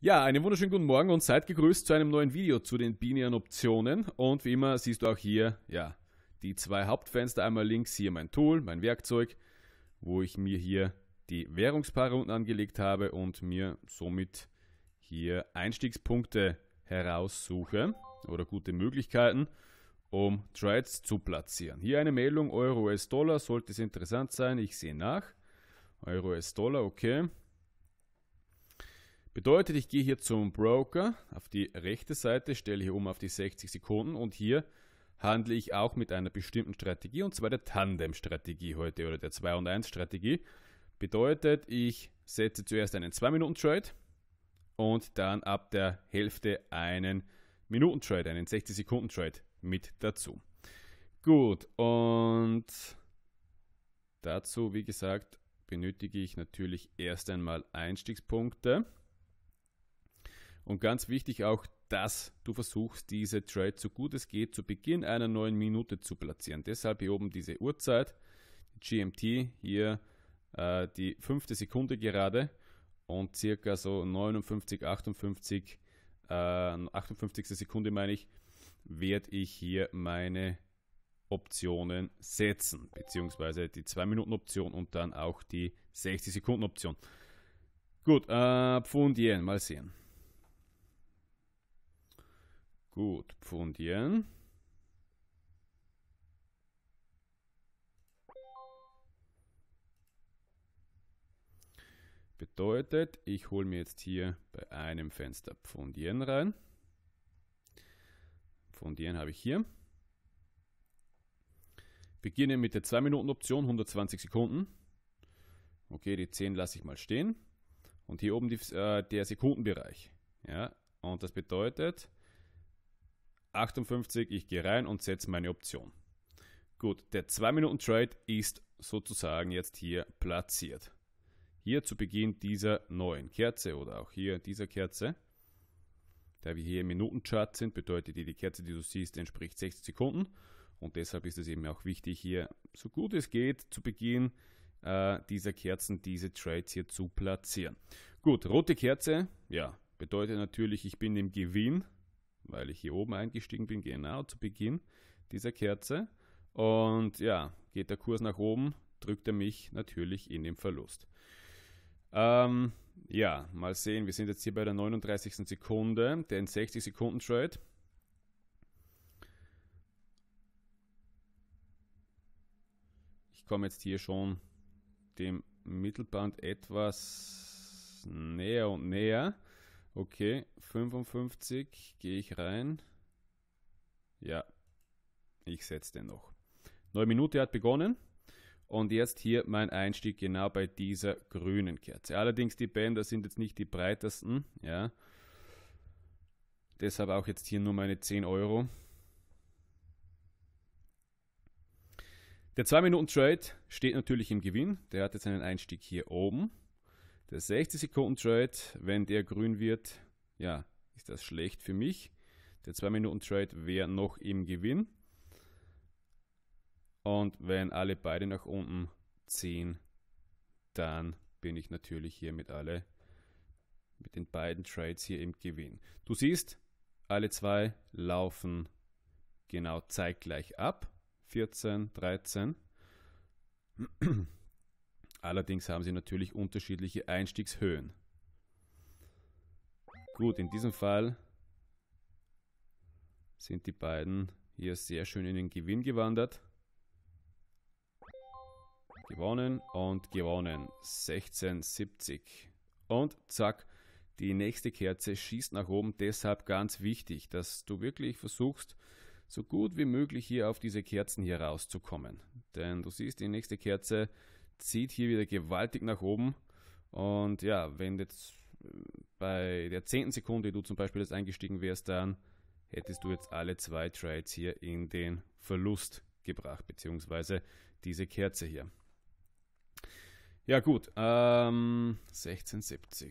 Ja, einen wunderschönen guten Morgen und seid gegrüßt zu einem neuen Video zu den binären Optionen. Und wie immer siehst du auch hier, ja, die zwei Hauptfenster. Einmal links hier mein Tool, mein Werkzeug, wo ich mir hier die Währungspaare unten angelegt habe und mir somit hier Einstiegspunkte heraussuche oder gute Möglichkeiten, um Trades zu platzieren. Hier eine Meldung, Euro, US-Dollar, sollte es interessant sein. Ich sehe nach. Euro, US-Dollar, okay. Bedeutet, ich gehe hier zum Broker auf die rechte Seite, stelle hier um auf die 60 Sekunden und hier handle ich auch mit einer bestimmten Strategie, und zwar der Tandem-Strategie heute oder der 2 und 1 Strategie. Bedeutet, ich setze zuerst einen 2-Minuten-Trade und dann ab der Hälfte einen Minuten-Trade, einen 60-Sekunden-Trade mit dazu. Gut, und dazu, wie gesagt, benötige ich natürlich erst einmal Einstiegspunkte. Und ganz wichtig auch, dass du versuchst, diese Trade so gut es geht zu Beginn einer neuen Minute zu platzieren. Deshalb hier oben diese Uhrzeit, GMT, hier die 5. Sekunde gerade und circa so 59, 58, 58. Sekunde meine ich, werde ich hier meine Optionen setzen, beziehungsweise die 2-Minuten-Option und dann auch die 60-Sekunden-Option. Gut, Pfund Yen, mal sehen. Gut, Pfund Yen. Bedeutet, ich hole mir jetzt hier bei einem Fenster Pfund Yen rein. Pfund Yen habe ich hier. Beginne mit der 2-Minuten-Option, 120 Sekunden. Okay, die 10 lasse ich mal stehen. Und hier oben der Sekundenbereich. Ja, und das bedeutet 58, ich gehe rein und setze meine Option. Gut, der 2-Minuten-Trade ist sozusagen jetzt hier platziert. Hier zu Beginn dieser neuen Kerze oder auch hier dieser Kerze. Da wir hier im Minutenchart sind, bedeutet die Kerze, die du siehst, entspricht 60 Sekunden. Und deshalb ist es eben auch wichtig, hier so gut es geht zu Beginn dieser Kerzen diese Trades hier zu platzieren. Gut, rote Kerze, ja, bedeutet natürlich, ich bin im Gewinn, weil ich hier oben eingestiegen bin, genau zu Beginn dieser Kerze. Und ja, geht der Kurs nach oben, drückt er mich natürlich in den Verlust. Ja, mal sehen, wir sind jetzt hier bei der 39. Sekunde, den 60-Sekunden-Trade. Ich komme jetzt hier schon dem Mittelband etwas näher und näher. Okay, 55 gehe ich rein. Ja, ich setze den noch. Neue Minute hat begonnen. Und jetzt hier mein Einstieg genau bei dieser grünen Kerze. Allerdings die Bänder sind jetzt nicht die breitesten. Ja. Deshalb auch jetzt hier nur meine 10 Euro. Der 2-Minuten-Trade steht natürlich im Gewinn. Der hat jetzt einen Einstieg hier oben. Der 60-Sekunden-Trade, wenn der grün wird, ja, ist das schlecht für mich. Der 2-Minuten-Trade wäre noch im Gewinn. Und wenn alle beide nach unten ziehen, dann bin ich natürlich hier mit den beiden Trades hier im Gewinn. Du siehst, alle zwei laufen genau zeitgleich ab. 14, 13. Allerdings haben sie natürlich unterschiedliche Einstiegshöhen. Gut, in diesem Fall sind die beiden hier sehr schön in den Gewinn gewandert. Gewonnen und gewonnen. 16,70. Und zack, die nächste Kerze schießt nach oben. Deshalb ganz wichtig, dass du wirklich versuchst, so gut wie möglich hier auf diese Kerzen hier rauszukommen. Denn du siehst, die nächste Kerze zieht hier wieder gewaltig nach oben. Und ja, wenn jetzt bei der 10. Sekunde du zum Beispiel jetzt eingestiegen wärst, dann hättest du jetzt alle zwei Trades hier in den Verlust gebracht, beziehungsweise diese Kerze hier. Ja gut, 16,70.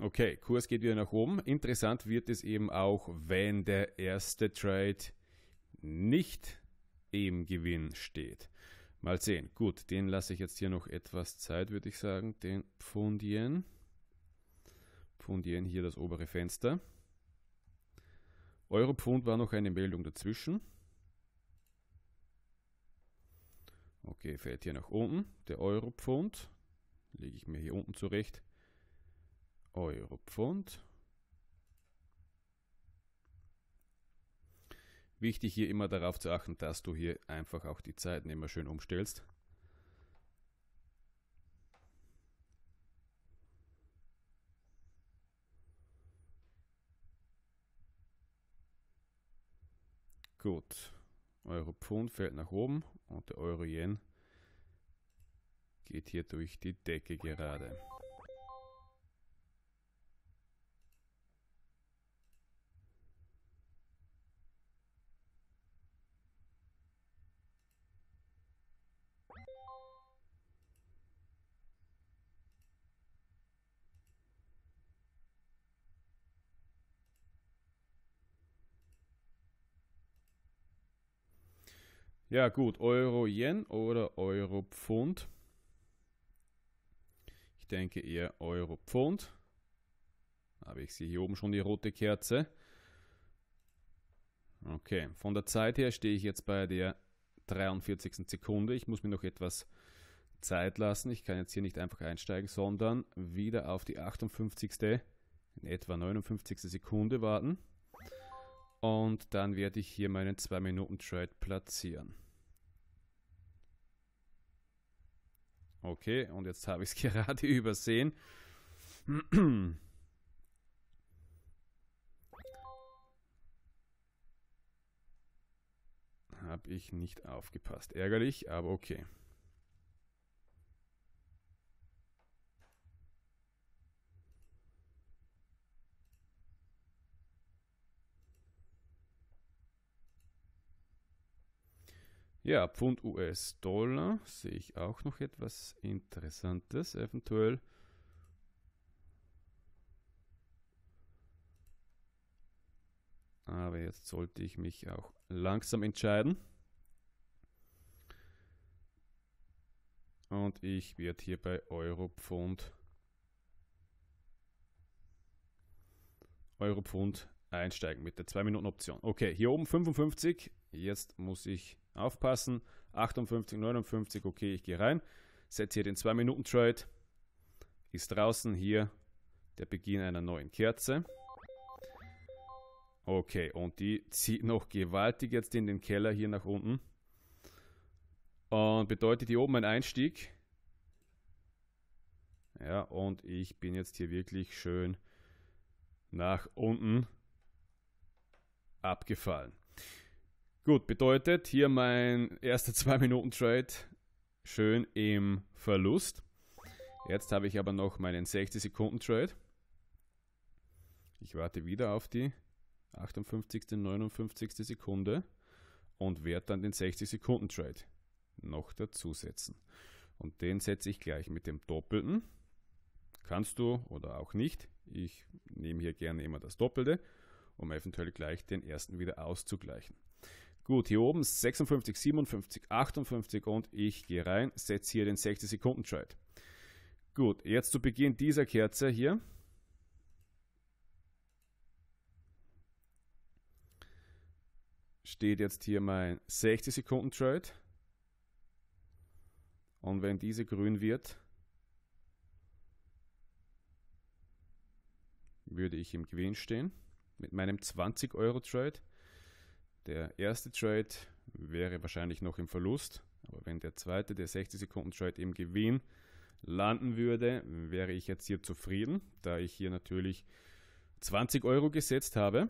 Okay, Kurs geht wieder nach oben. Interessant wird es eben auch, wenn der erste Trade nicht im Gewinn steht. Mal sehen. Gut, den lasse ich jetzt hier noch etwas Zeit, würde ich sagen. Den Pfund Yen. Pfund Yen, hier das obere Fenster. Euro Pfund war noch eine Meldung dazwischen. Okay, fällt hier nach unten. Der Euro Pfund. Lege ich mir hier unten zurecht. Euro Pfund. Wichtig hier immer darauf zu achten, dass du hier einfach auch die Zeiten immer schön umstellst. Gut, Euro Pfund fällt nach oben und der Euro Yen geht hier durch die Decke gerade. Ja gut, Euro-Yen oder Euro-Pfund. Ich denke eher Euro-Pfund. Aber ich sehe hier oben schon die rote Kerze. Okay, von der Zeit her stehe ich jetzt bei der 43. Sekunde. Ich muss mir noch etwas Zeit lassen. Ich kann jetzt hier nicht einfach einsteigen, sondern wieder auf die 58. in etwa 59. Sekunde warten. Und dann werde ich hier meinen 2-Minuten-Trade platzieren. Okay, und jetzt habe ich es gerade übersehen. Habe ich nicht aufgepasst. Ärgerlich, aber okay. Ja, Pfund US-Dollar sehe ich auch noch etwas Interessantes, eventuell. Aber jetzt sollte ich mich auch langsam entscheiden. Und ich werde hier bei Euro-Pfund einsteigen mit der 2-Minuten-Option. Okay, hier oben 55. Jetzt muss ich aufpassen. 58, 59. Okay, ich gehe rein. Setze hier den 2-Minuten-Trade. Ist draußen hier der Beginn einer neuen Kerze. Okay, und die zieht noch gewaltig jetzt in den Keller hier nach unten. Und bedeutet hier oben ein Einstieg. Ja, und ich bin jetzt hier wirklich schön nach unten abgefallen. Gut, bedeutet hier mein erster 2-Minuten-Trade schön im Verlust. Jetzt habe ich aber noch meinen 60-Sekunden-Trade. Ich warte wieder auf die 58., 59. Sekunde und werde dann den 60-Sekunden-Trade noch dazusetzen. Und den setze ich gleich mit dem Doppelten. Kannst du oder auch nicht. Ich nehme hier gerne immer das Doppelte, um eventuell gleich den ersten wieder auszugleichen. Gut, hier oben 56, 57, 58 und ich gehe rein, setze hier den 60-Sekunden-Trade. Gut, jetzt zu Beginn dieser Kerze hier. Steht jetzt hier mein 60-Sekunden-Trade. Und wenn diese grün wird, würde ich im Gewinn stehen mit meinem 20-Euro-Trade. Der erste Trade wäre wahrscheinlich noch im Verlust, aber wenn der zweite, der 60-Sekunden-Trade im Gewinn landen würde, wäre ich jetzt hier zufrieden, da ich hier natürlich 20 Euro gesetzt habe.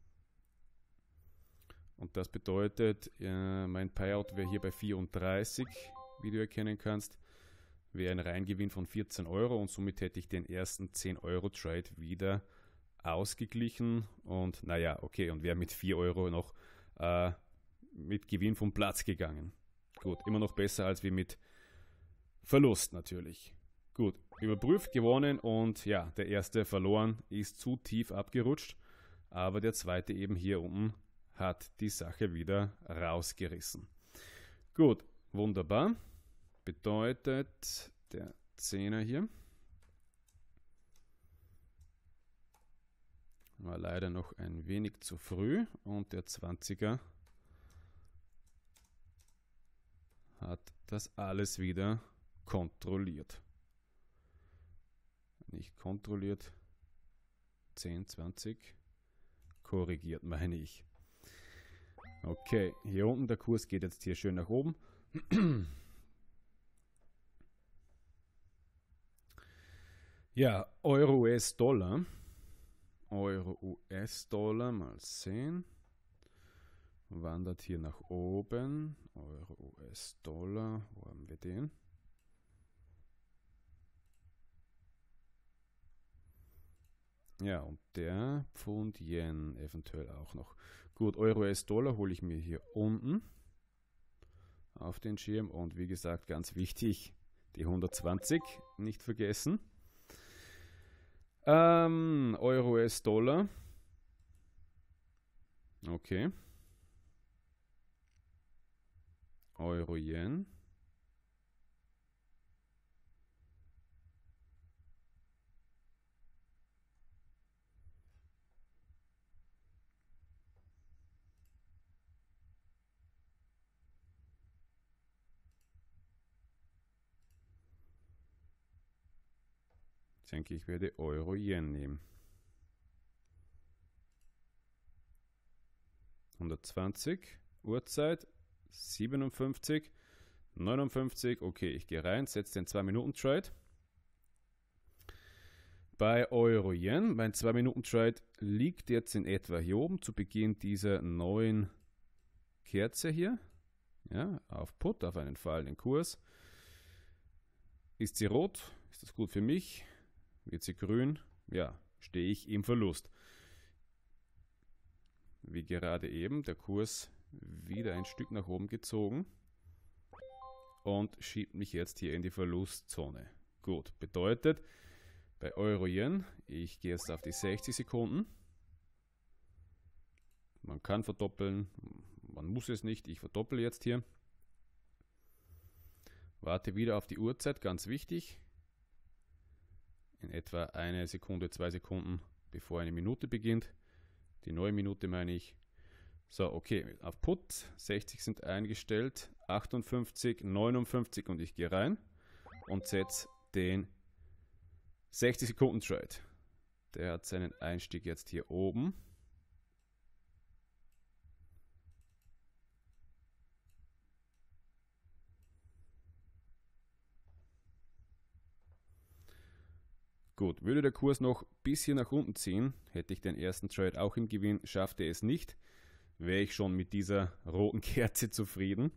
Und das bedeutet, mein Payout wäre hier bei 34, wie du erkennen kannst, wäre ein Reingewinn von 14 Euro und somit hätte ich den ersten 10-Euro-Trade wieder ausgeglichen und naja, okay, und wäre mit 4 Euro noch mit Gewinn vom Platz gegangen. Gut, immer noch besser als wie mit Verlust natürlich. Gut, überprüft, gewonnen und ja, der erste verloren, ist zu tief abgerutscht, aber der zweite eben hier unten hat die Sache wieder rausgerissen. Gut, wunderbar. Bedeutet der 10er hier war leider noch ein wenig zu früh und der 20er hat das alles wieder kontrolliert. Nicht kontrolliert, 10, 20, korrigiert meine ich. Okay, hier unten der Kurs geht jetzt hier schön nach oben. Ja, Euro US-Dollar. Euro US-Dollar mal sehen. Wandert hier nach oben. Euro US-Dollar, wo haben wir den? Ja, und der Pfund-Yen eventuell auch noch. Gut, Euro US-Dollar hole ich mir hier unten auf den Schirm. Und wie gesagt, ganz wichtig, die 120 nicht vergessen. Euro US-Dollar. Okay. Euro-Yen. Ich denke, ich werde Euro-Yen nehmen. 120, Uhrzeit 57, 59. Okay, ich gehe rein, setze den 2-Minuten-Trade. Bei Euro-Yen, mein 2-Minuten-Trade liegt jetzt in etwa hier oben zu Beginn dieser neuen Kerze hier. Ja, auf Put, auf einen fallenden Kurs. Ist sie rot? Ist das gut für mich? Wird sie grün? Ja, stehe ich im Verlust. Wie gerade eben, der Kurs wieder ein Stück nach oben gezogen und schiebt mich jetzt hier in die Verlustzone. Gut, bedeutet bei Euro-Yen, ich gehe jetzt auf die 60 Sekunden. Man kann verdoppeln, man muss es nicht, ich verdoppel jetzt hier. Warte wieder auf die Uhrzeit, ganz wichtig. In etwa 1 Sekunde, 2 Sekunden, bevor eine Minute beginnt. Die neue Minute meine ich. So, okay, auf Put, 60 sind eingestellt, 58, 59 und ich gehe rein und setze den 60 Sekunden Trade. Der hat seinen Einstieg jetzt hier oben. Gut, würde der Kurs noch ein bisschen nach unten ziehen, hätte ich den ersten Trade auch im Gewinn, schaffte es nicht, wäre ich schon mit dieser roten Kerze zufrieden.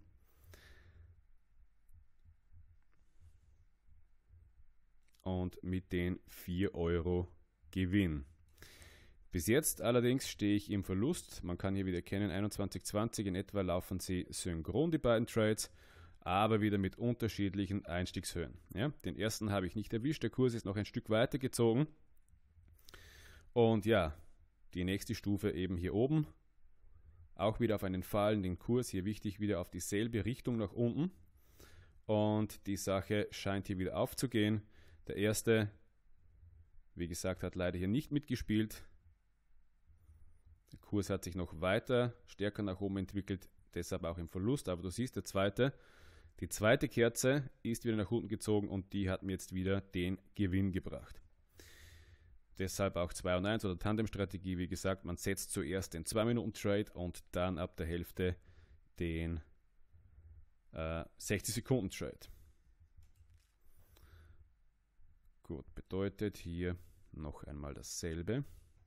Und mit den 4 Euro Gewinn. Bis jetzt allerdings stehe ich im Verlust. Man kann hier wieder erkennen, 21,20 in etwa laufen sie synchron, die beiden Trades, aber wieder mit unterschiedlichen Einstiegshöhen. Ja, den ersten habe ich nicht erwischt, der Kurs ist noch ein Stück weiter gezogen. Und ja, die nächste Stufe eben hier oben, auch wieder auf einen fallenden Kurs, hier wichtig wieder auf dieselbe Richtung nach unten. Und die Sache scheint hier wieder aufzugehen. Der erste, wie gesagt, hat leider hier nicht mitgespielt. Der Kurs hat sich noch weiter stärker nach oben entwickelt, deshalb auch im Verlust. Aber du siehst, die zweite Kerze ist wieder nach unten gezogen und die hat mir jetzt wieder den Gewinn gebracht. Deshalb auch 2 und 1 oder Tandem-Strategie. Wie gesagt, man setzt zuerst den 2-Minuten-Trade und dann ab der Hälfte den 60-Sekunden-Trade. Gut, bedeutet hier noch einmal dasselbe.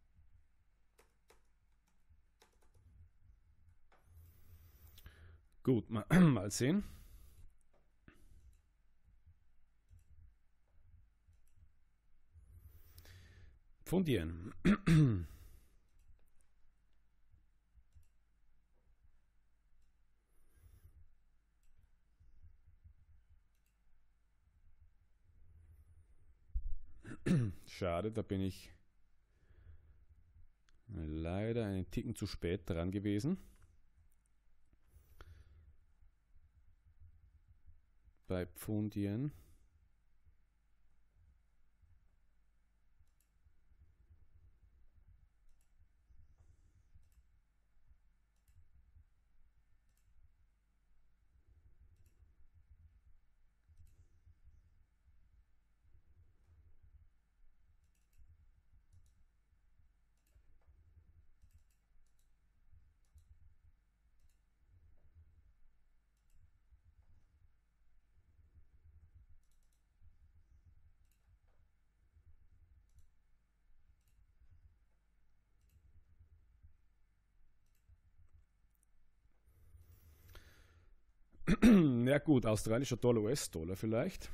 Gut, mal sehen. Pfund-Yen. Schade, da bin ich leider einen Ticken zu spät dran gewesen. Bei Pfund-Yen. Ja gut, australischer Dollar, US-Dollar vielleicht.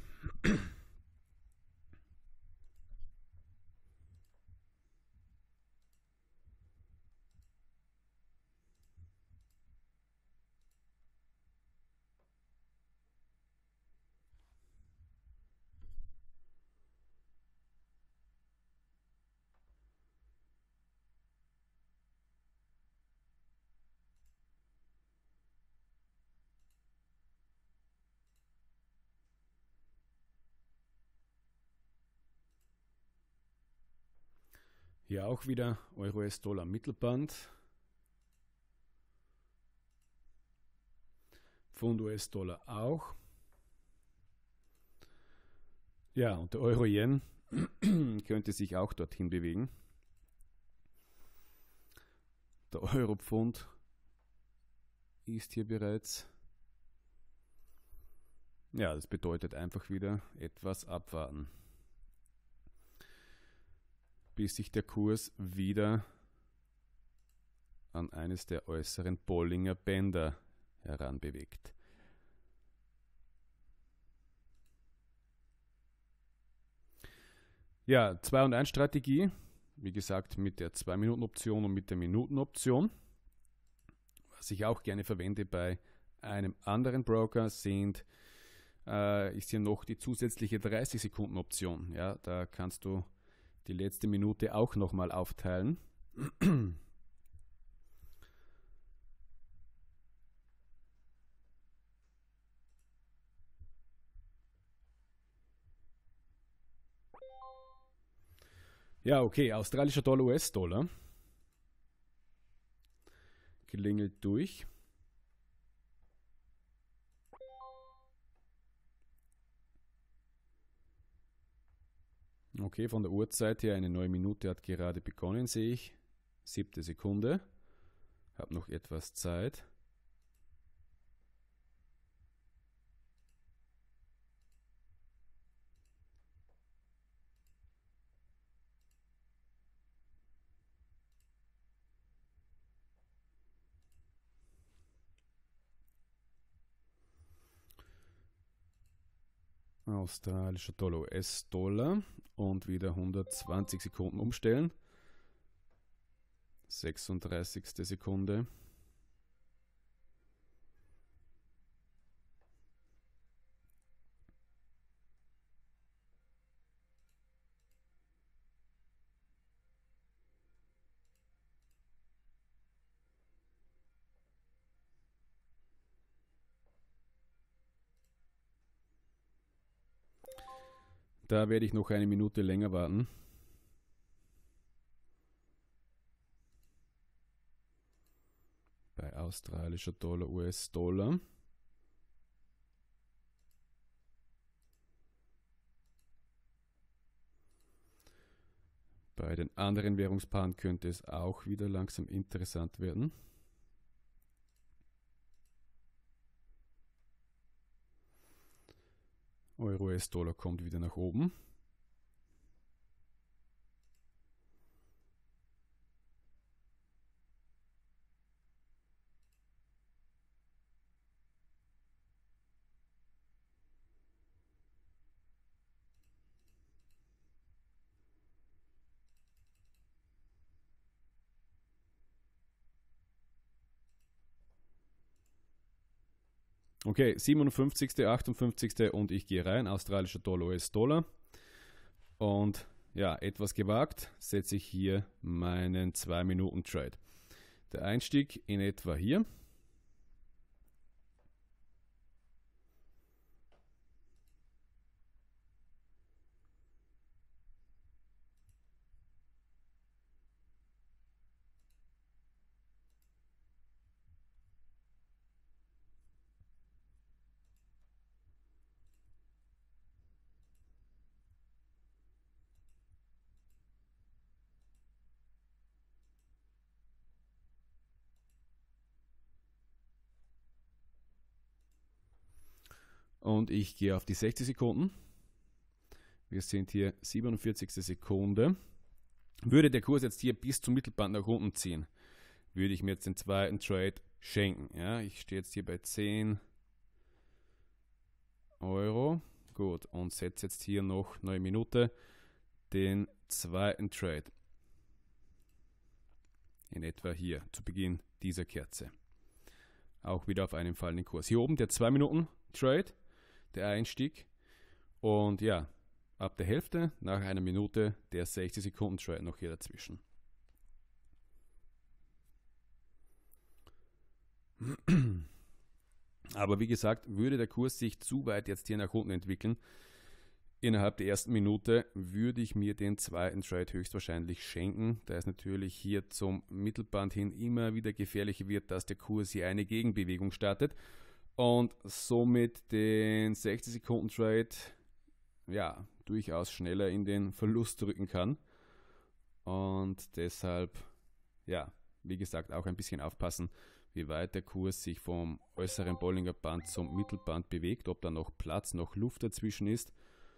Hier auch wieder Euro-US-Dollar Mittelband. Pfund US-Dollar auch. Ja, und der Euro-Yen könnte sich auch dorthin bewegen. Der Euro-Pfund ist hier bereits. Ja, das bedeutet einfach wieder etwas abwarten, bis sich der Kurs wieder an eines der äußeren Bollinger Bänder heranbewegt. Ja, 2 und 1 Strategie, wie gesagt mit der 2-Minuten-Option und mit der Minuten-Option. Was ich auch gerne verwende bei einem anderen Broker ist hier noch die zusätzliche 30-Sekunden-Option. Ja, da kannst du die letzte Minute auch nochmal aufteilen. Ja, okay, australischer Dollar, US-Dollar. Klingelt durch. Okay, von der Uhrzeit her, eine neue Minute hat gerade begonnen, sehe ich. 7. Sekunde. Habe noch etwas Zeit. Australischer Dollar, US-Dollar und wieder 120 Sekunden umstellen. 36. Sekunde. Da werde ich noch eine Minute länger warten. Bei australischer Dollar, US-Dollar. Bei den anderen Währungspaaren könnte es auch wieder langsam interessant werden. Euro, US-Dollar kommt wieder nach oben. Okay, 57., 58. und ich gehe rein, australischer Dollar, US-Dollar. Und ja, etwas gewagt, setze ich hier meinen 2-Minuten-Trade. Der Einstieg in etwa hier. Und ich gehe auf die 60 Sekunden. Wir sind hier 47. Sekunde. Würde der Kurs jetzt hier bis zum Mittelband nach unten ziehen, würde ich mir jetzt den zweiten Trade schenken. Ja, ich stehe jetzt hier bei 10 Euro. Gut, und setze jetzt hier noch 9 Minuten den zweiten Trade. In etwa hier zu Beginn dieser Kerze. Auch wieder auf einen fallenden Kurs. Hier oben der 2-Minuten-Trade, der Einstieg. Und ja, ab der Hälfte, nach einer Minute, der 60-Sekunden-Trade noch hier dazwischen. Aber wie gesagt, würde der Kurs sich zu weit jetzt hier nach unten entwickeln, innerhalb der ersten Minute würde ich mir den zweiten Trade höchstwahrscheinlich schenken, da es natürlich hier zum Mittelband hin immer wieder gefährlicher wird, dass der Kurs hier eine Gegenbewegung startet und somit den 60-Sekunden-Trade ja, durchaus schneller in den Verlust drücken kann. Und deshalb, ja, wie gesagt, auch ein bisschen aufpassen, wie weit der Kurs sich vom äußeren Bollinger Band zum Mittelband bewegt, ob da noch Platz, noch Luft dazwischen ist.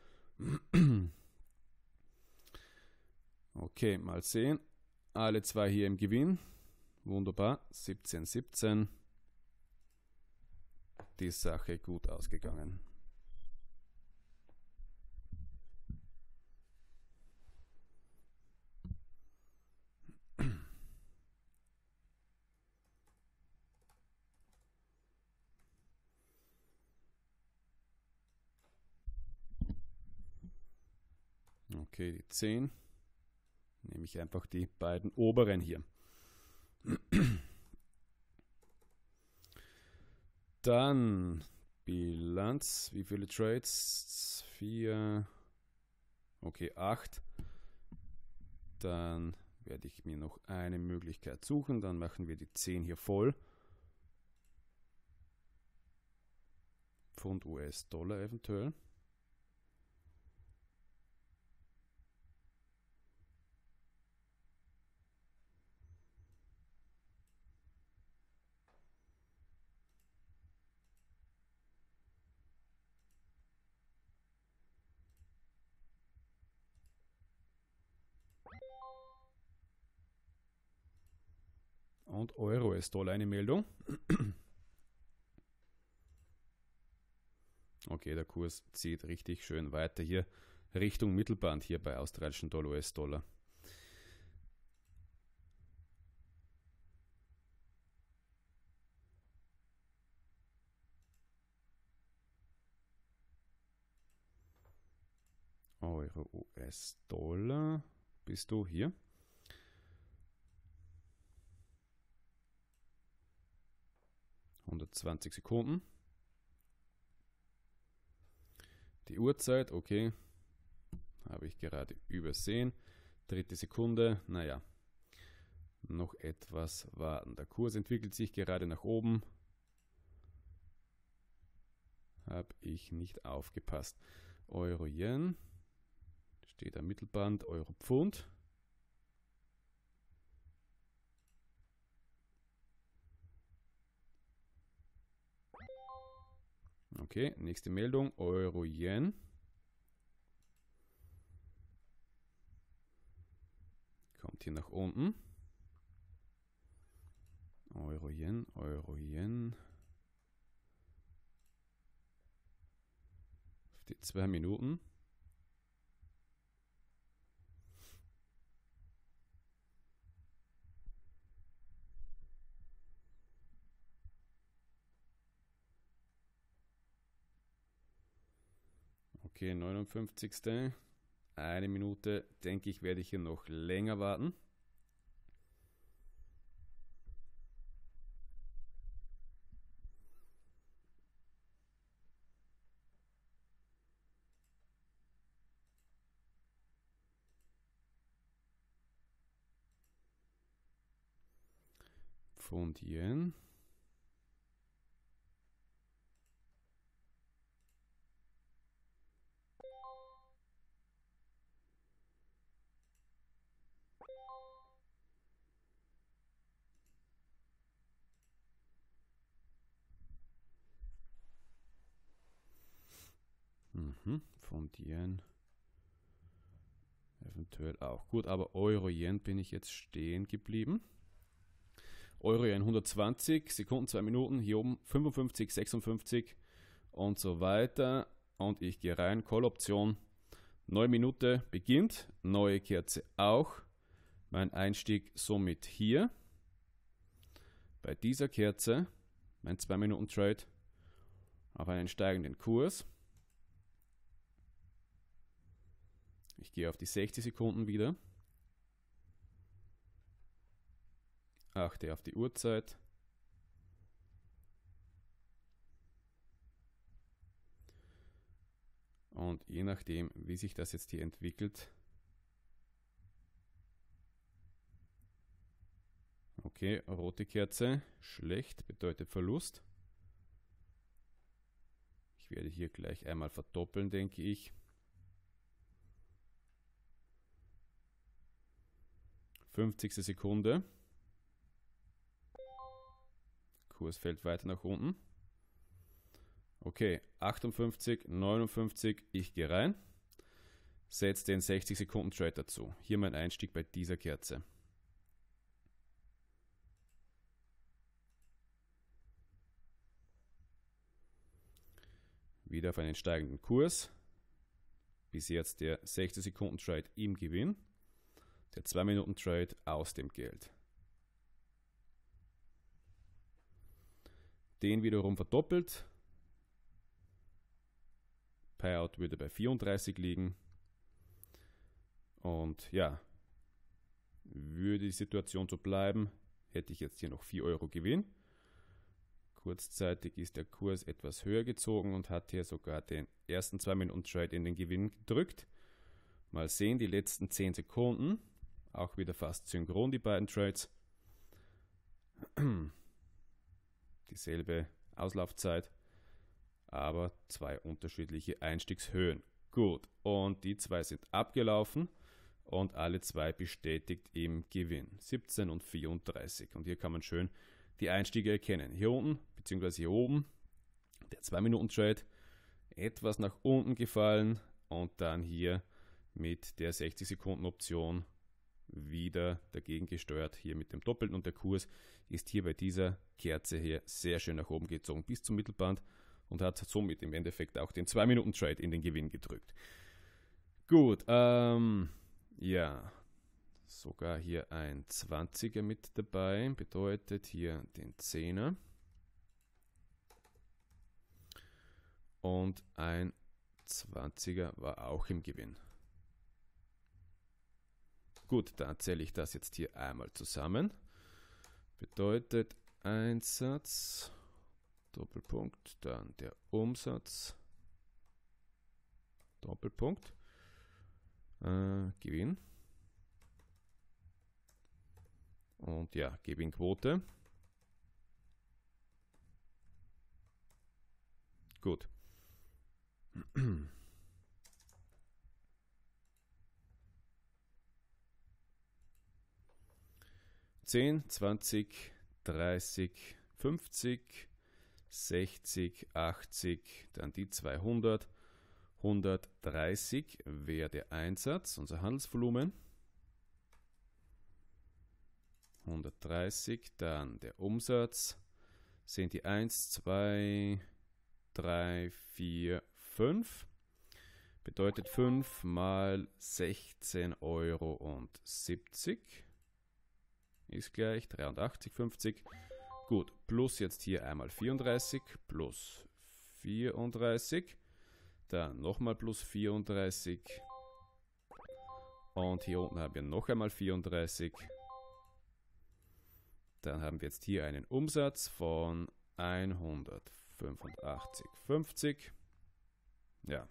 Okay, mal sehen. Alle zwei hier im Gewinn. Wunderbar. 17,17. Die Sache gut ausgegangen. Okay, die 10. Nehme ich einfach die beiden oberen hier. Dann Bilanz. Wie viele Trades? 4. Okay, 8. Dann werde ich mir noch eine Möglichkeit suchen. Dann machen wir die 10 hier voll. Pfund US-Dollar eventuell. Und Euro ist Dollar eine Meldung. Okay, der Kurs zieht richtig schön weiter hier Richtung Mittelband hier bei australischen Dollar, US-Dollar. Euro, US-Dollar. Bist du hier? ...120 Sekunden. Die Uhrzeit, okay, habe ich gerade übersehen. Dritte Sekunde, naja, noch etwas warten. Der Kurs entwickelt sich gerade nach oben. Habe ich nicht aufgepasst. Euro-Yen, steht am Mittelband, Euro-Pfund. Okay, nächste Meldung, Euro-Yen. Kommt hier nach unten. Euro-Yen, Euro-Yen. Auf die 2 Minuten. Okay, 59. Eine Minute, denke ich, werde ich hier noch länger warten. Pfund Yen. Pfund Yen. Eventuell auch. Gut, aber Euro-Yen bin ich jetzt stehen geblieben. Euro-Yen 120 Sekunden, 2 Minuten. Hier oben 55, 56 und so weiter. Und ich gehe rein. Call-Option. Neue Minute beginnt. Neue Kerze auch. Mein Einstieg somit hier. Bei dieser Kerze. Mein 2 Minuten Trade auf einen steigenden Kurs. Ich gehe auf die 60 Sekunden wieder. Achte auf die Uhrzeit. Und je nachdem, wie sich das jetzt hier entwickelt. Okay, rote Kerze, schlecht, bedeutet Verlust. Ich werde hier gleich einmal verdoppeln, denke ich. 50. Sekunde. Kurs fällt weiter nach unten. Okay, 58, 59, ich gehe rein. Setze den 60 Sekunden Trade dazu. Hier mein Einstieg bei dieser Kerze. Wieder auf einen steigenden Kurs. Bis jetzt der 60 Sekunden Trade im Gewinn. Der 2 Minuten Trade aus dem Geld. Den wiederum verdoppelt. Payout würde bei 34 liegen. Und ja, würde die Situation so bleiben, hätte ich jetzt hier noch 4 Euro Gewinn. Kurzzeitig ist der Kurs etwas höher gezogen und hat hier sogar den ersten 2 Minuten Trade in den Gewinn gedrückt. Mal sehen, die letzten 10 Sekunden. Auch wieder fast synchron, die beiden Trades. Dieselbe Auslaufzeit, aber 2 unterschiedliche Einstiegshöhen. Gut, und die 2 sind abgelaufen und alle 2 bestätigt im Gewinn. 17 und 34. Und hier kann man schön die Einstiege erkennen. Hier unten, beziehungsweise hier oben, der 2 Minuten Trade etwas nach unten gefallen und dann hier mit der 60 Sekunden Option wieder dagegen gesteuert, hier mit dem Doppelten, und der Kurs ist hier bei dieser Kerze hier sehr schön nach oben gezogen bis zum Mittelband und hat somit im Endeffekt auch den 2 Minuten Trade in den Gewinn gedrückt. Gut, ja, sogar hier ein 20er mit dabei, bedeutet hier den 10er und ein 20er war auch im Gewinn. Gut, dann zähle ich das jetzt hier einmal zusammen. Bedeutet Einsatz, Doppelpunkt, dann der Umsatz, Doppelpunkt, Gewinn. Und ja, Gewinnquote. Gut. 10, 20, 30, 50, 60, 80, dann die 200, 130 wäre der Einsatz, unser Handelsvolumen. 130, dann der Umsatz, sind die 1, 2, 3, 4, 5. Bedeutet 5 mal 16,70 Euro ist gleich 83,50. Gut, plus jetzt hier einmal 34 plus 34. Dann nochmal plus 34 Und hier unten haben wir noch einmal 34. Dann haben wir jetzt hier einen Umsatz von 185,50. Ja.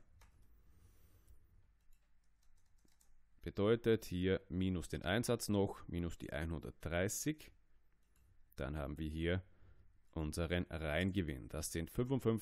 Bedeutet hier minus den Einsatz noch, minus die 130. Dann haben wir hier unseren Reingewinn. Das sind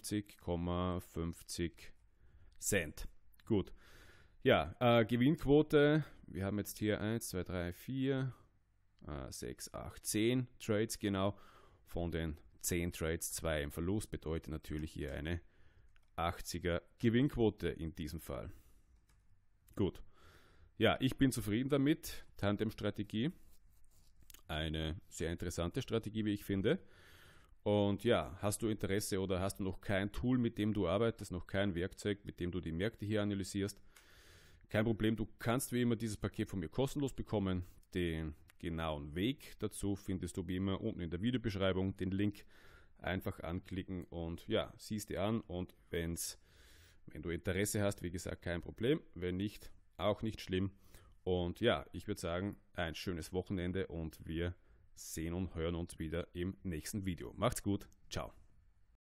55,50 Cent. Gut. Ja, Gewinnquote. Wir haben jetzt hier 1, 2, 3, 4, 6, 8, 10 Trades genau. Von den 10 Trades 2 im Verlust, bedeutet natürlich hier eine 80er Gewinnquote in diesem Fall. Gut. Ja, ich bin zufrieden damit. Tandem-Strategie. Eine sehr interessante Strategie, wie ich finde. Und ja, hast du Interesse oder hast du noch kein Tool, mit dem du arbeitest, noch kein Werkzeug, mit dem du die Märkte hier analysierst? Kein Problem, du kannst wie immer dieses Paket von mir kostenlos bekommen. Den genauen Weg dazu findest du wie immer unten in der Videobeschreibung. Den Link einfach anklicken und ja, siehst dir an. Und wenn du Interesse hast, wie gesagt, kein Problem. Wenn nicht, auch nicht schlimm. Und ja, ich würde sagen, ein schönes Wochenende und wir sehen und hören uns wieder im nächsten Video. Macht's gut, ciao.